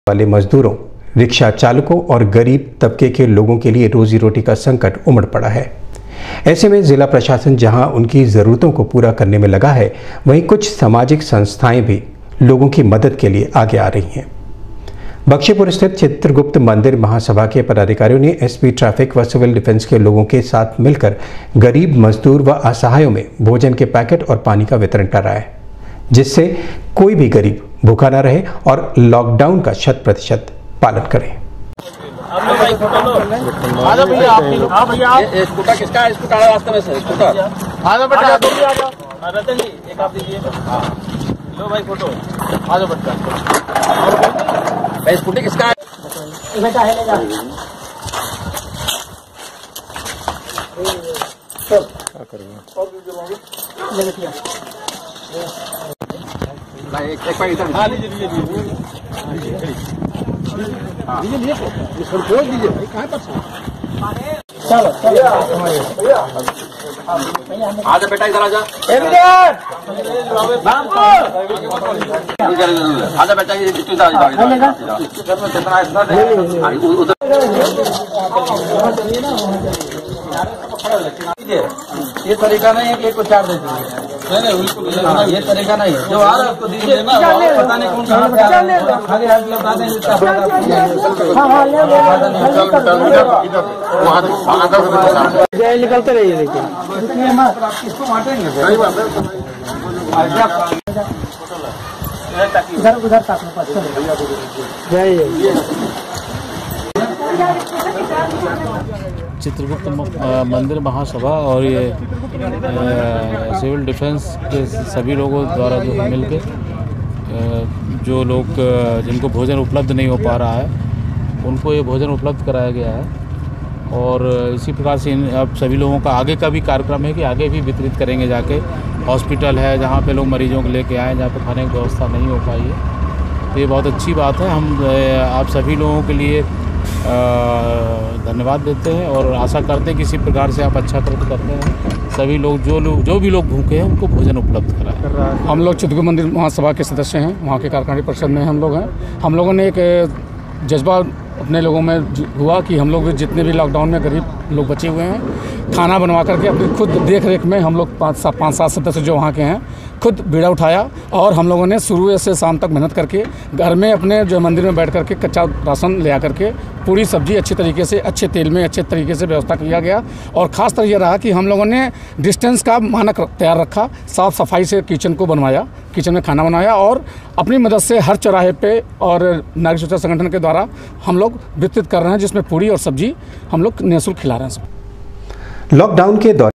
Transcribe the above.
वाले मजदूरों, रिक्शा चालकों और गरीब तबके के लोगों के लिए रोजी रोटी का संकट उमड़ पड़ा है। ऐसे में जिला प्रशासन जहां उनकी ज़रूरतों को पूरा करने में लगा है, वहीं कुछ सामाजिक संस्थाएं भी लोगों की मदद के लिए आगे आ रही हैं। बख्शीपुर स्थित चित्रगुप्त मंदिर महासभा के पदाधिकारियों ने एसपी ट्रैफिक व सिविल डिफेंस के लोगों के साथ मिलकर गरीब, मजदूर व असहायों में भोजन के पैकेट और पानी का वितरण कराया है, जिससे कोई भी गरीब भूखा न रहे और लॉकडाउन का 100% पालन करें। स्कूटर किसका है? स्कूटर रास्ते में से स्कूटर रतन जी, एक आप दीजिए। लो भाई फोटो, आ जाओ बच्चा। भाई स्कूटी किसका है? बेटा है, लेगा। क्या करेंगे? एक बार इधर लीजिए, खोल दीजिए भाई, कहाँ पर चलो आजा बेटा, इधर आजा। आजा बेटा, ये तरीका नहीं है कि एक को 4 दे दीजिए। नहीं, ये तरीका नहीं है। जो आ रहा है उसको दीजिए ना, पता नहीं कौन कहाँ से आ रहा है, खाली हाथ लौटा दें। निकलते रहिए, देखिए किसको बांटेंगे उधर उधर चित्रगुप्त मंदिर महासभा और ये सिविल डिफेंस के सभी लोगों द्वारा जो है मिलकर जो लोग जिनको भोजन उपलब्ध नहीं हो पा रहा है, उनको ये भोजन उपलब्ध कराया गया है। और इसी प्रकार से अब सभी लोगों का आगे का भी कार्यक्रम है कि आगे भी वितरित करेंगे। जाके हॉस्पिटल है जहाँ पे लोग मरीजों को लेके आए, जहाँ पे खाने की व्यवस्था नहीं हो पाई है, तो ये बहुत अच्छी बात है। हम आप सभी लोगों के लिए धन्यवाद देते हैं और आशा करते हैं कि इसी प्रकार से आप अच्छा करते हैं। सभी लोग जो भी लोग भूखे हैं उनको भोजन उपलब्ध कराएं। हम लोग चित्रगुप्त मंदिर महासभा के सदस्य हैं, वहाँ के कार्यकारिणी परिषद में हम लोग हैं। हम लोगों ने एक जज्बा अपने लोगों में हुआ कि हम लोग जितने भी लॉकडाउन में गरीब लोग बचे हुए हैं, खाना बनवा करके अपनी खुद देख रेख में हम लोग 5-7 सदस्य जो वहाँ के हैं खुद बीड़ा उठाया और हम लोगों ने शुरू से शाम तक मेहनत करके घर में अपने जो मंदिर में बैठ करके कच्चा राशन ले आकर के पूरी सब्जी अच्छी तरीके से, अच्छे तेल में, अच्छे तरीके से व्यवस्था किया गया। और ख़ास तर ये रहा कि हम लोगों ने डिस्टेंस का मानक तैयार रखा, साफ़ सफाई से किचन को बनवाया, किचन में खाना बनाया और अपनी मदद से हर चौराहे पे और नागरिक सुरक्षा संगठन के द्वारा हम लोग वितरित कर रहे हैं, जिसमें पूरी और सब्जी हम लोग निःशुल्क खिला रहे हैं। लॉकडाउन के दौरान